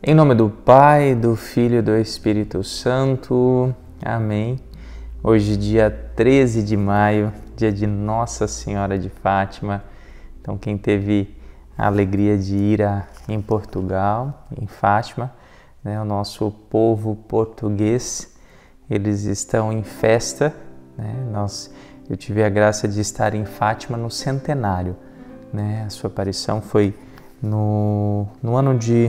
Em nome do Pai, do Filho e do Espírito Santo. Amém. Hoje, dia 13 de maio, dia de Nossa Senhora de Fátima. Então, quem teve a alegria de ir em Portugal, em Fátima, né, o nosso povo português, eles estão em festa, né? Eu tive a graça de estar em Fátima no centenário, né? A sua aparição foi no ano de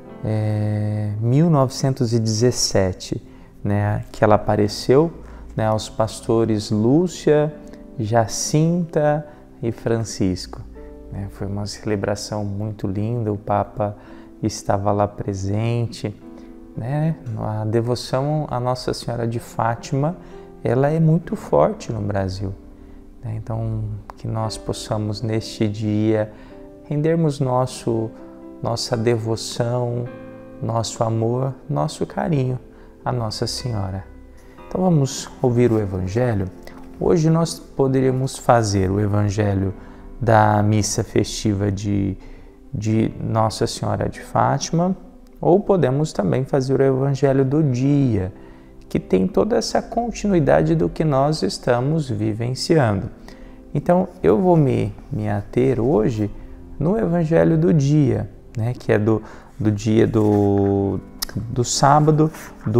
1917, né, que ela apareceu, né, aos pastores Lúcia, Jacinta e Francisco. Né? Foi uma celebração muito linda, o Papa estava lá presente. Né? A devoção à Nossa Senhora de Fátima, ela é muito forte no Brasil. Né? Então, que nós possamos neste dia rendermos nossa devoção, nosso amor, nosso carinho à Nossa Senhora. Então vamos ouvir o Evangelho. Hoje nós poderíamos fazer o Evangelho da missa festiva de Nossa Senhora de Fátima, ou podemos também fazer o Evangelho do dia, que tem toda essa continuidade do que nós estamos vivenciando. Então eu vou me ater hoje no Evangelho do dia, né, que é do dia do sábado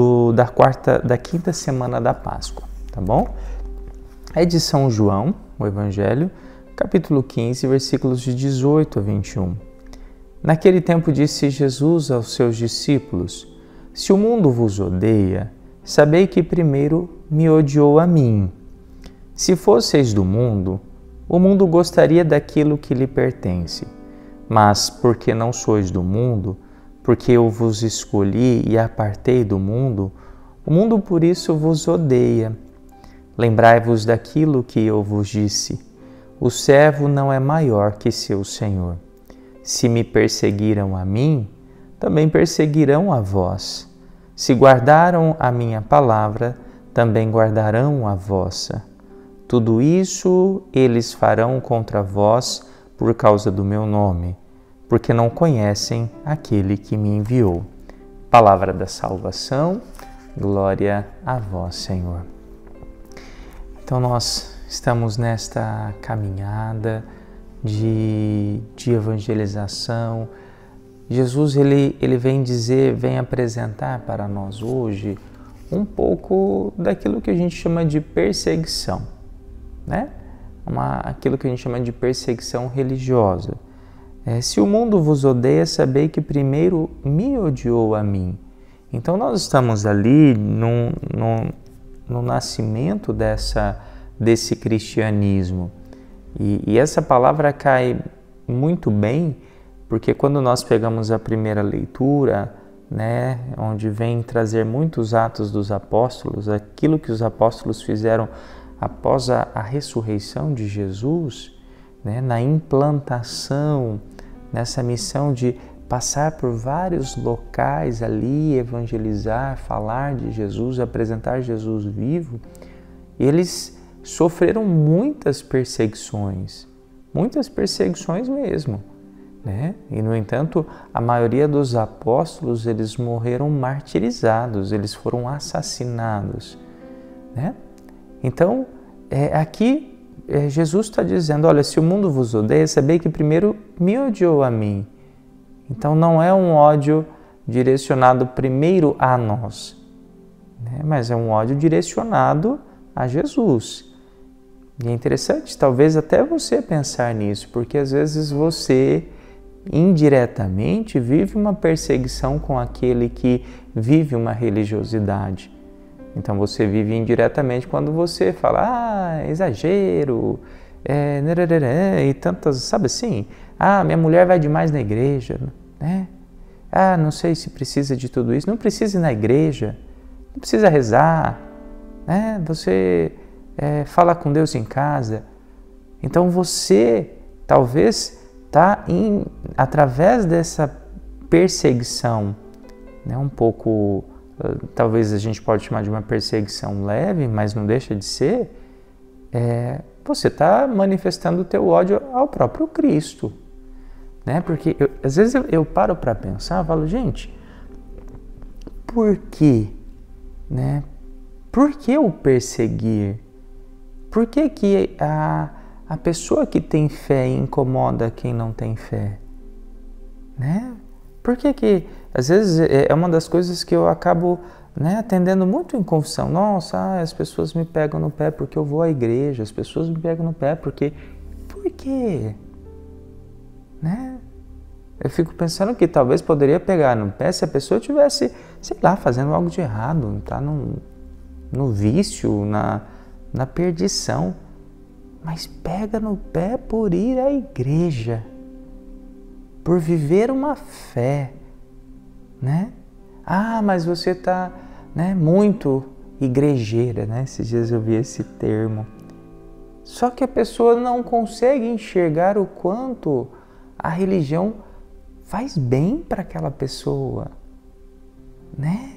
da quinta semana da Páscoa, tá bom? É de São João, o Evangelho, capítulo 15, versículos de 18 a 21. Naquele tempo disse Jesus aos seus discípulos: Se o mundo vos odeia, sabei que primeiro me odiou a mim. Se fosseis do mundo, o mundo gostaria daquilo que lhe pertence. Mas porque não sois do mundo, porque eu vos escolhi e apartei do mundo, o mundo por isso vos odeia. Lembrai-vos daquilo que eu vos disse: o servo não é maior que seu senhor. Se me perseguiram a mim, também perseguirão a vós. Se guardaram a minha palavra, também guardarão a vossa. Tudo isso eles farão contra vós por causa do meu nome, porque não conhecem aquele que me enviou. Palavra da salvação, glória a vós, Senhor. Então nós estamos nesta caminhada de evangelização. Jesus ele vem apresentar para nós hoje um pouco daquilo que a gente chama de perseguição, né? Aquilo que a gente chama de perseguição religiosa. Se o mundo vos odeia, sabei que primeiro me odiou a mim. Então nós estamos ali no nascimento desse cristianismo. E essa palavra cai muito bem, porque quando nós pegamos a primeira leitura, né, onde vem trazer muitos atos dos apóstolos, aquilo que os apóstolos fizeram após a ressurreição de Jesus, né, na implantação, nessa missão de passar por vários locais ali, evangelizar, falar de Jesus, apresentar Jesus vivo, eles sofreram muitas perseguições mesmo, né? E, no entanto, a maioria dos apóstolos, eles morreram martirizados, eles foram assassinados, né? Então, aqui Jesus está dizendo, olha, se o mundo vos odeia, sabei que primeiro me odiou a mim. Então não é um ódio direcionado primeiro a nós, né? Mas é um ódio direcionado a Jesus. E é interessante, talvez até você pensar nisso, porque às vezes você indiretamente vive uma perseguição com aquele que vive uma religiosidade. Então você vive indiretamente quando você fala, exagero, e tantas, sabe assim? Minha mulher vai demais na igreja, né? Não sei se precisa de tudo isso. Não precisa ir na igreja, não precisa rezar, né? Você fala com Deus em casa. Então você talvez está através dessa perseguição, né, um pouco, talvez a gente pode chamar de uma perseguição leve, mas não deixa de ser, você está manifestando o teu ódio ao próprio Cristo, né? Porque às vezes eu paro para pensar, falo, gente, por quê? Né? Por que o perseguir? Por que a pessoa que tem fé incomoda quem não tem fé? Né? Por que às vezes é uma das coisas que eu acabo, né, atendendo muito em confissão. Nossa, as pessoas me pegam no pé porque eu vou à igreja, as pessoas me pegam no pé porque... Por quê? Né? Eu fico pensando que talvez poderia pegar no pé se a pessoa tivesse, sei lá, fazendo algo de errado, tá no vício, na perdição. Mas pega no pé por ir à igreja, por viver uma fé, né? Ah, mas você está, né, muito igrejeira, né? Esses dias eu vi esse termo. Só que a pessoa não consegue enxergar o quanto a religião faz bem para aquela pessoa, né?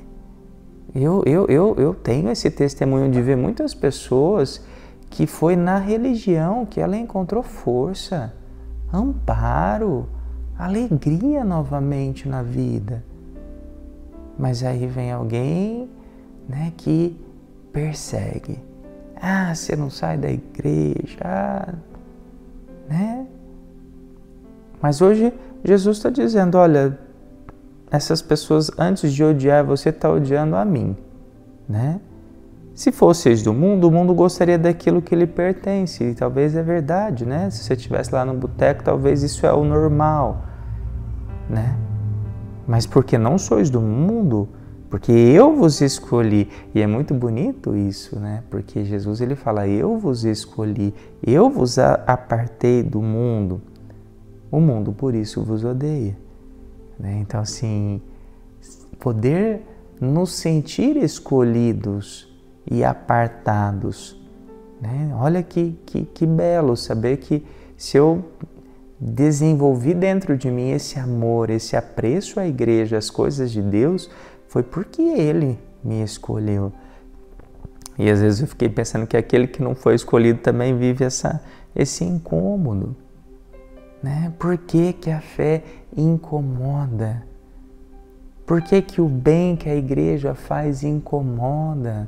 Eu tenho esse testemunho de ver muitas pessoas que foi na religião que ela encontrou força, amparo, alegria novamente na vida. Mas aí vem alguém, né, que persegue. Ah, você não sai da igreja, né? Mas hoje Jesus está dizendo, olha, essas pessoas antes de odiar você está odiando a mim, né? Se fosseis do mundo, o mundo gostaria daquilo que lhe pertence, e talvez é verdade, né? Se você estivesse lá no boteco, talvez isso é o normal, né? Mas porque não sois do mundo, porque eu vos escolhi, e é muito bonito isso, né? Porque Jesus ele fala, eu vos escolhi, eu vos apartei do mundo, o mundo por isso vos odeia, né? Então assim, poder nos sentir escolhidos e apartados, né? Olha que belo saber que se eu desenvolvi dentro de mim esse amor, esse apreço à igreja, às coisas de Deus, foi porque Ele me escolheu. E às vezes eu fiquei pensando que aquele que não foi escolhido também vive esse incômodo, né? Por que a fé incomoda? Por que o bem que a igreja faz incomoda?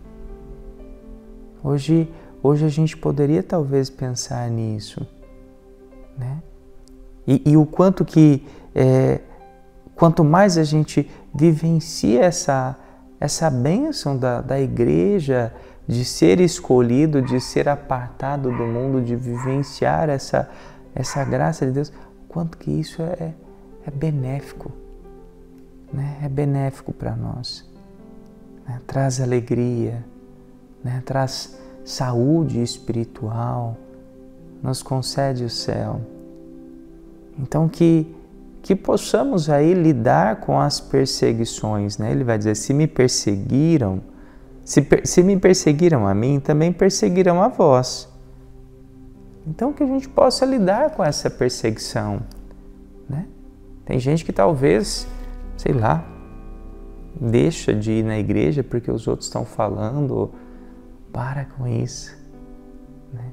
Hoje a gente poderia talvez pensar nisso, né? E o quanto que, quanto mais a gente vivencia essa bênção da igreja, de ser escolhido, de ser apartado do mundo, de vivenciar essa graça de Deus, quanto que isso é benéfico, né? É benéfico para nós, né? Traz alegria, né? Traz saúde espiritual, nos concede o céu. Então que possamos aí lidar com as perseguições, né? Ele vai dizer, se me perseguiram, se me perseguiram a mim, também perseguirão a vós. Então que a gente possa lidar com essa perseguição, né? Tem gente que talvez, sei lá, deixa de ir na igreja porque os outros estão falando. Para com isso, né?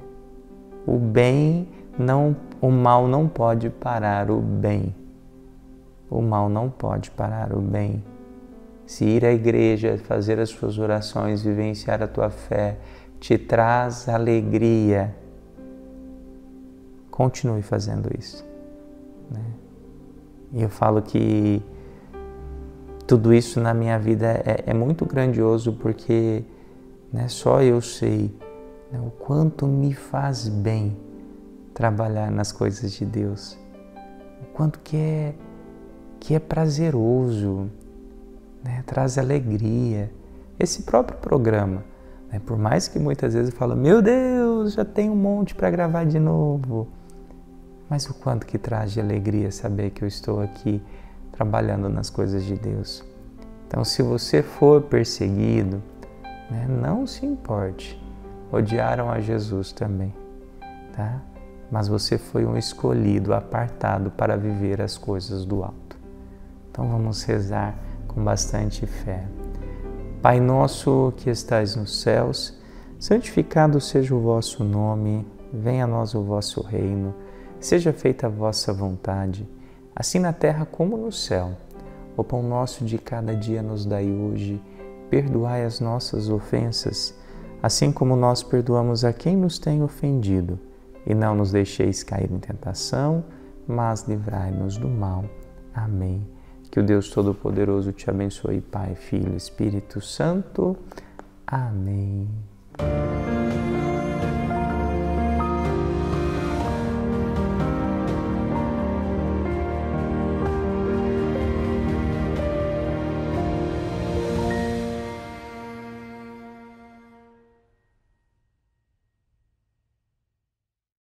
O mal não pode parar o bem. O mal não pode parar o bem. Se ir à igreja, fazer as suas orações, vivenciar a tua fé, te traz alegria, continue fazendo isso, né? E eu falo que tudo isso na minha vida é muito grandioso porque, né, só eu sei, né, o quanto me faz bem trabalhar nas coisas de Deus, o quanto que é prazeroso, né, traz alegria. Esse próprio programa, né, por mais que muitas vezes eu falo, meu Deus, já tem um monte para gravar de novo, mas o quanto que traz de alegria saber que eu estou aqui trabalhando nas coisas de Deus. Então, se você for perseguido, né, não se importe, odiaram a Jesus também, tá? Mas você foi um escolhido, apartado para viver as coisas do alto. Então vamos rezar com bastante fé. Pai nosso que estais nos céus, santificado seja o vosso nome, venha a nós o vosso reino, seja feita a vossa vontade, assim na terra como no céu. O pão nosso de cada dia nos dai hoje. Perdoai as nossas ofensas, assim como nós perdoamos a quem nos tem ofendido. E não nos deixeis cair em tentação, mas livrai-nos do mal. Amém. Que o Deus Todo-Poderoso te abençoe, Pai, Filho e Espírito Santo. Amém.